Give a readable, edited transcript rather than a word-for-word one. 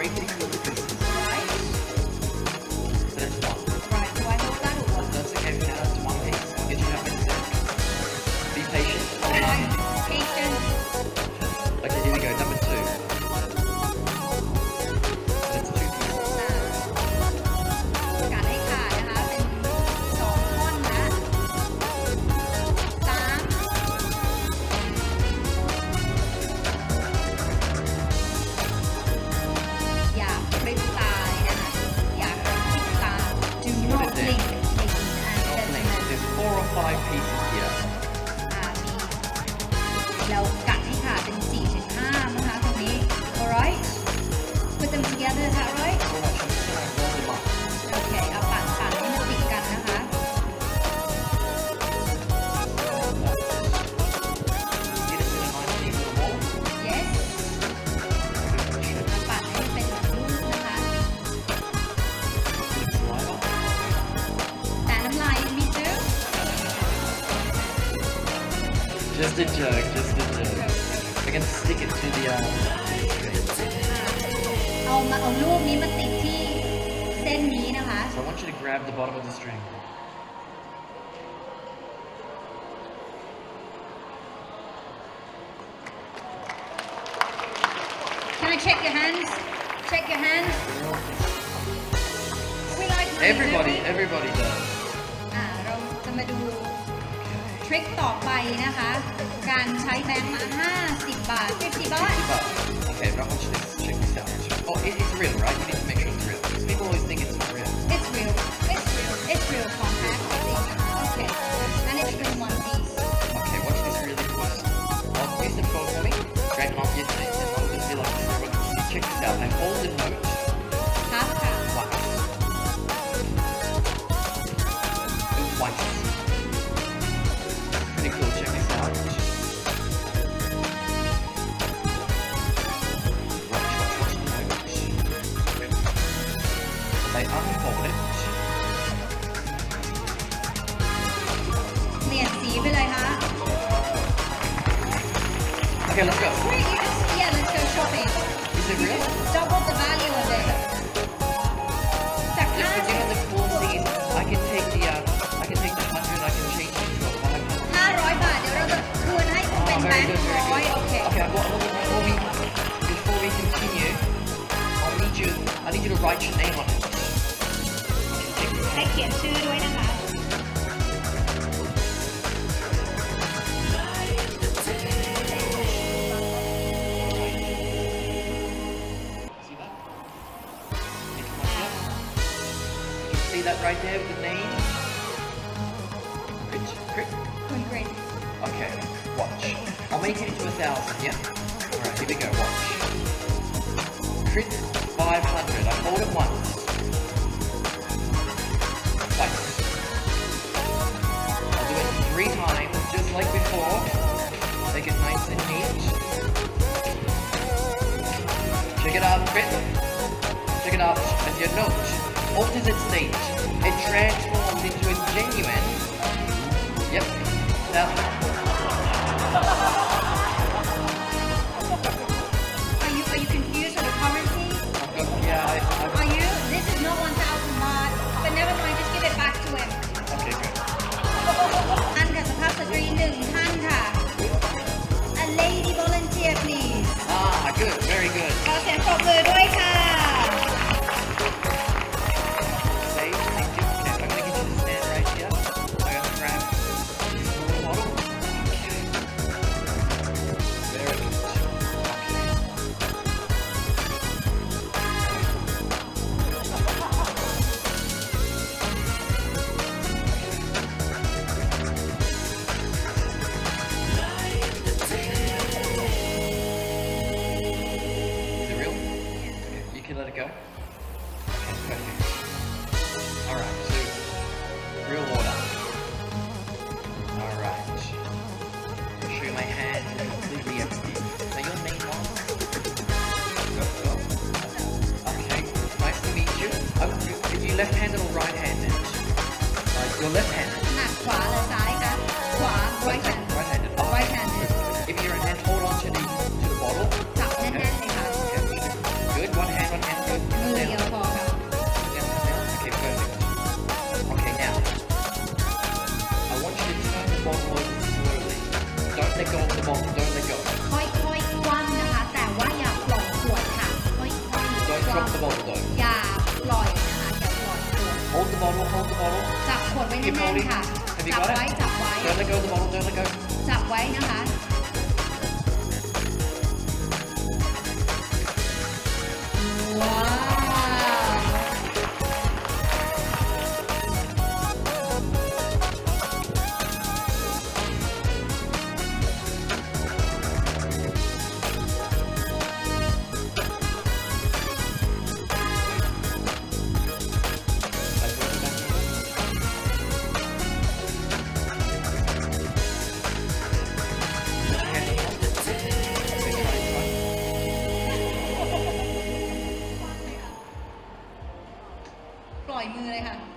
break it into little pieces. Right. So that's one. Right. Do I hold that or what? That's okay. Now that's one piece. I'll get you how many set. Be patient. Right. Patience. Okay, here we go. Number 2. That's 2 pieces. กัดให้ขาดนะคะเป็น2ท่อนนะ3อย่าพริบตาเลยนะคะอย่ากระพริบตา Do not blink ladies and Not blink. gentlemen There's 4 or 5 pieces here. มีเรากัดให้ขาดเป็น 4-5 นะคะตรงนี้ alright put them together is that right So watch, I'm just gonna roll them up. โอเคเอาปั่นให้มันติดกันนะคะ Get it in a nice neat little ball. yes เอาปั่นให้มันเป็นลูกนะคะ Bit of saliva. แต่น้ำลายมีเจอ Just a joke, just a joke. We're gonna stick it to the string. เอาลูกนี้มาติดที่เส้นนี้นะคะ So I want you to grab the bottom of the string. Can I check your hands check your hands we like money, Everybody, don't we? everybody does. เราจะมาดูทริคต่อไปนะคะ การใช้แบงค์มา50 บาท 50 บาท But, okay, but I want you to check this out. Oh, it's real, right? You need to make sure it's real. Because people always think it's not real. It's real it's real it's real compact okay and it's in one piece Okay, watch this really close. Use the phone for me. Drag it off your face and hold it like this. Everyone can see. Check this out. I hold the note. ครับค่ะ Once. Once. Pretty cool. Check this out. Watch the note. They unfold it. เปลี่ยนสีไปเลยค่ะ Okay, let's go. Wait, you just, yeah, let's go shopping. Is it real? Double the value of it. จาก You know the cool thing is, I can take the 100, I can change it to a 500. 500 บาท เดี๋ยวเราจะคืนให้คุณเป็นแบงค์ร้อยโอเค Okay, I've got a little before we continue, I need you to write your name on it. ให้เขียนชื่อด้วยนะคะ See that? You can see that right there with the name? Crit? คุณเกรด Okay, watch. I'll make it into 1,000, yeah? Alright, here we go, watch. Crit 500, I hold it once. Twice. I'll do it 3 times, just like before. Make it nice and neat. Check it out, Crit. Check it out, and your note. Alters its state. It transforms into a genuine. Yep. Now, Are you confused with the currency? yeah, Are you? This is not 1,000 baht, but never mind, just give it back to him. okay, good. ท่านค่ะสุภาพสตรี1 ท่านค่ะ A lady volunteer please Ah, good, very good. ขอเสียงปรบมือด้วยค่ะ Say thank you. Okay, I'm gonna get you to stand right here. I gotta grab this little bottle. Okay. Very good. Is it real? Okay, you can let it go. Okay, perfect. Alright, so real water. Alright. I'll show you my hands are completely empty. Now your name on. Go. Okay, nice to meet you. Are you left-handed or right-handed? You're left-handed. หนักขวาหรือซ้ายคะขวา right hand Right-handed. right handed If you're right hand, hold on to the bottle. จับแน่นๆเลยค่ะ Okay, good. One hand. the bottle. จับขวดไว้แน่นๆค่ะ Have you จับ got ไว้ it? จับไว้ Don't let go of the bottle. Don't let go. จับไว้นะคะ ว้าวปล่อยมือเลยค่ะ